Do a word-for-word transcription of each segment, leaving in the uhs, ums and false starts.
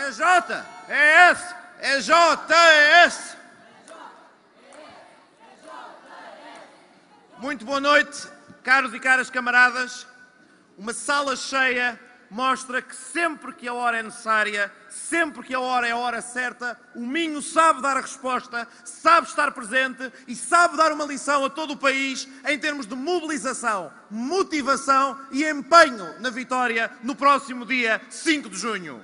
É J, é S, é J, é S. Muito boa noite, caros e caras camaradas. Uma sala cheia mostra que sempre que a hora é necessária, sempre que a hora é a hora certa, o Minho sabe dar a resposta, sabe estar presente e sabe dar uma lição a todo o país em termos de mobilização, motivação e empenho na vitória no próximo dia cinco de junho.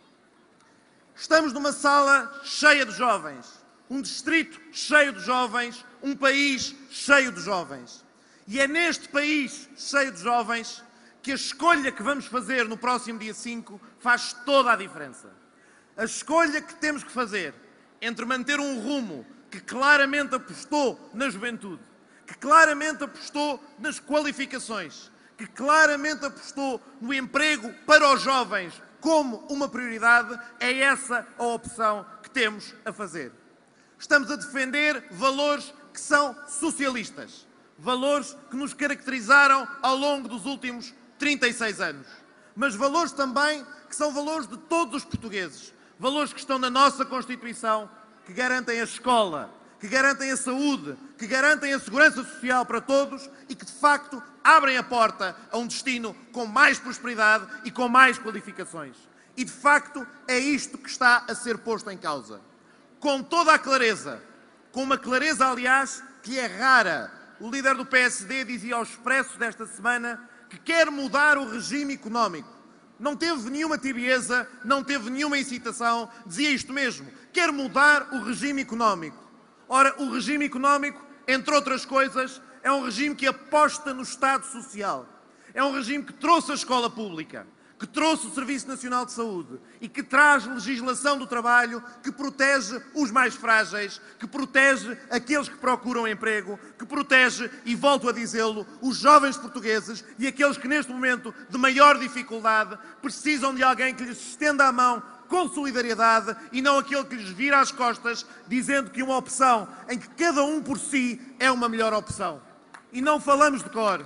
Estamos numa sala cheia de jovens, um distrito cheio de jovens, um país cheio de jovens. E é neste país cheio de jovens que a escolha que vamos fazer no próximo dia cinco faz toda a diferença. A escolha que temos que fazer entre manter um rumo que claramente apostou na juventude, que claramente apostou nas qualificações, que claramente apostou no emprego para os jovens como uma prioridade, é essa a opção que temos a fazer. Estamos a defender valores que são socialistas, valores que nos caracterizaram ao longo dos últimos trinta e seis anos, mas valores também que são valores de todos os portugueses, valores que estão na nossa Constituição, que garantem a escola, que garantem a saúde, que garantem a segurança social para todos e que, de facto, abrem a porta a um destino com mais prosperidade e com mais qualificações. E, de facto, é isto que está a ser posto em causa. Com toda a clareza, com uma clareza, aliás, que é rara, o líder do P S D dizia ao Expresso desta semana que quer mudar o regime económico. Não teve nenhuma tibieza, não teve nenhuma incitação, dizia isto mesmo, quer mudar o regime económico. Ora, o regime económico, entre outras coisas, é um regime que aposta no Estado Social. É um regime que trouxe a escola pública, que trouxe o Serviço Nacional de Saúde e que traz legislação do trabalho que protege os mais frágeis, que protege aqueles que procuram emprego, que protege, e volto a dizê-lo, os jovens portugueses e aqueles que neste momento de maior dificuldade precisam de alguém que lhes estenda a mão com solidariedade e não aquele que lhes vira as costas dizendo que uma opção em que cada um por si é uma melhor opção. E não falamos de cor.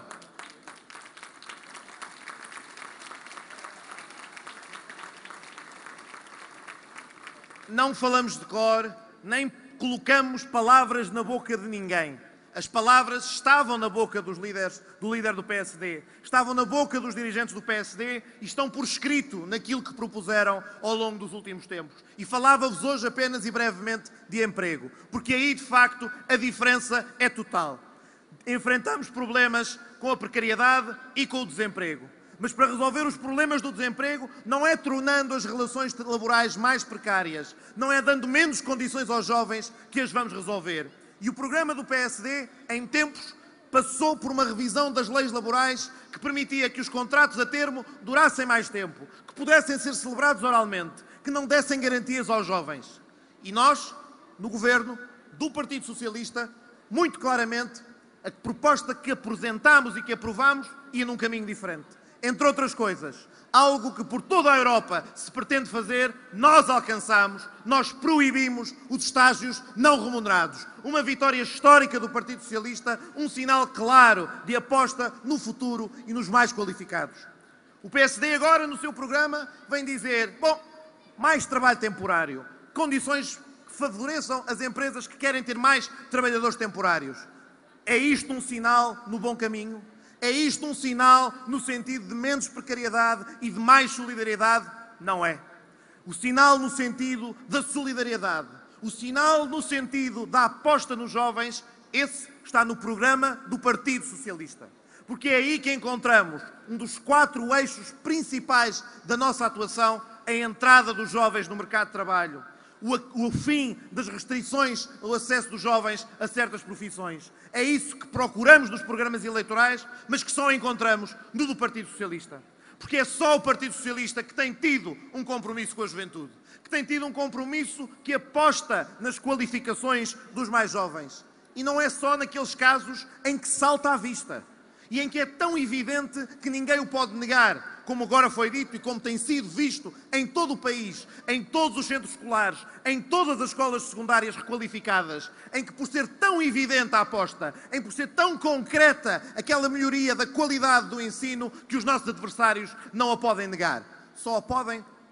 Não falamos de cor, nem colocamos palavras na boca de ninguém. As palavras estavam na boca dos líderes, do líder do P S D, estavam na boca dos dirigentes do P S D e estão por escrito naquilo que propuseram ao longo dos últimos tempos. E falava-vos hoje apenas e brevemente de emprego, porque aí, de facto, a diferença é total. Enfrentamos problemas com a precariedade e com o desemprego. Mas para resolver os problemas do desemprego não é tornando as relações laborais mais precárias, não é dando menos condições aos jovens que as vamos resolver. E o programa do P S D, em tempos, passou por uma revisão das leis laborais que permitia que os contratos a termo durassem mais tempo, que pudessem ser celebrados oralmente, que não dessem garantias aos jovens. E nós, no governo do Partido Socialista, muito claramente, a proposta que apresentámos e que aprovámos ia num caminho diferente. Entre outras coisas, algo que por toda a Europa se pretende fazer, nós alcançamos, nós proibimos os estágios não remunerados. Uma vitória histórica do Partido Socialista, um sinal claro de aposta no futuro e nos mais qualificados. O P S D agora, no seu programa, vem dizer, bom, mais trabalho temporário, condições que favoreçam as empresas que querem ter mais trabalhadores temporários. É isto um sinal no bom caminho? É isto um sinal no sentido de menos precariedade e de mais solidariedade? Não é. O sinal no sentido da solidariedade, o sinal no sentido da aposta nos jovens, esse está no programa do Partido Socialista. Porque é aí que encontramos um dos quatro eixos principais da nossa atuação, a entrada dos jovens no mercado de trabalho, o, o fim das restrições ao acesso dos jovens a certas profissões. É isso que procuramos nos programas eleitorais, mas que só encontramos no do Partido Socialista. Porque é só o Partido Socialista que tem tido um compromisso com a juventude, que tem tido um compromisso que aposta nas qualificações dos mais jovens. E não é só naqueles casos em que salta à vista e em que é tão evidente que ninguém o pode negar, como agora foi dito e como tem sido visto em todo o país, em todos os centros escolares, em todas as escolas secundárias requalificadas, em que por ser tão evidente a aposta, em por ser tão concreta aquela melhoria da qualidade do ensino, que os nossos adversários não a podem negar. Só a podem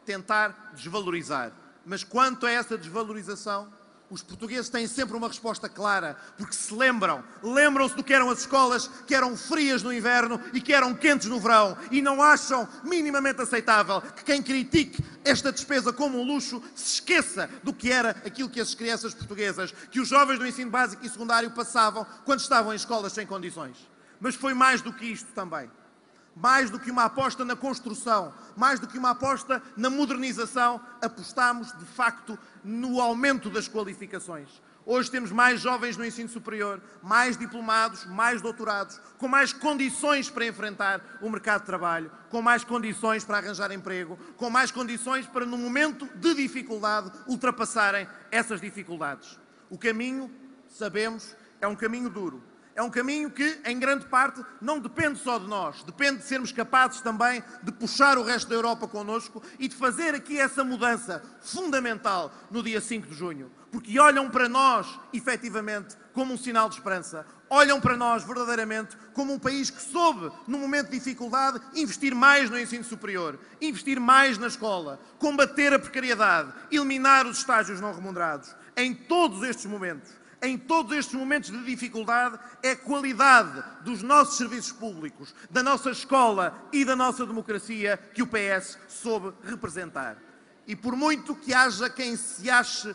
tentar desvalorizar. Mas quanto a essa desvalorização, os portugueses têm sempre uma resposta clara, porque se lembram, lembram-se do que eram as escolas, que eram frias no inverno e que eram quentes no verão, e não acham minimamente aceitável que quem critique esta despesa como um luxo se esqueça do que era aquilo que as crianças portuguesas, que os jovens do ensino básico e secundário passavam quando estavam em escolas sem condições. Mas foi mais do que isto também. Mais do que uma aposta na construção, mais do que uma aposta na modernização, apostamos, de facto, no aumento das qualificações. Hoje temos mais jovens no ensino superior, mais diplomados, mais doutorados, com mais condições para enfrentar o mercado de trabalho, com mais condições para arranjar emprego, com mais condições para, no momento de dificuldade, ultrapassarem essas dificuldades. O caminho, sabemos, é um caminho duro. É um caminho que, em grande parte, não depende só de nós. Depende de sermos capazes também de puxar o resto da Europa connosco e de fazer aqui essa mudança fundamental no dia cinco de junho. Porque olham para nós, efetivamente, como um sinal de esperança. Olham para nós, verdadeiramente, como um país que soube, num momento de dificuldade, investir mais no ensino superior, investir mais na escola, combater a precariedade, eliminar os estágios não remunerados. Em todos estes momentos, em todos estes momentos de dificuldade, é a qualidade dos nossos serviços públicos, da nossa escola e da nossa democracia que o P S soube representar. E por muito que haja quem se ache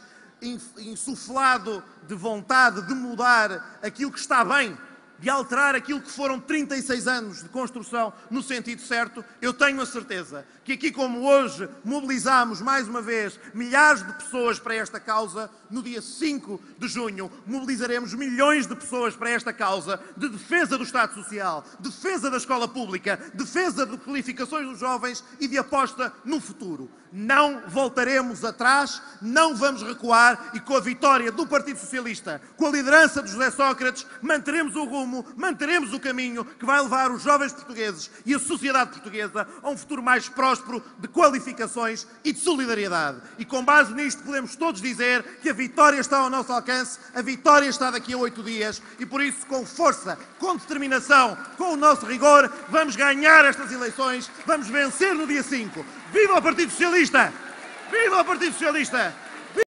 insuflado de vontade de mudar aquilo que está bem, de alterar aquilo que foram trinta e seis anos de construção no sentido certo, eu tenho a certeza que aqui, como hoje mobilizamos mais uma vez milhares de pessoas para esta causa, no dia cinco de junho mobilizaremos milhões de pessoas para esta causa de defesa do Estado Social, defesa da escola pública, defesa de qualificações dos jovens e de aposta no futuro. Não voltaremos atrás, não vamos recuar e com a vitória do Partido Socialista, com a liderança de José Sócrates, manteremos o rumo, manteremos o caminho que vai levar os jovens portugueses e a sociedade portuguesa a um futuro mais próspero de qualificações e de solidariedade. E com base nisto podemos todos dizer que a vitória está ao nosso alcance, a vitória está daqui a oito dias e por isso, com força, com determinação, com o nosso rigor, vamos ganhar estas eleições, vamos vencer no dia cinco. Viva o Partido Socialista! Viva o Partido Socialista!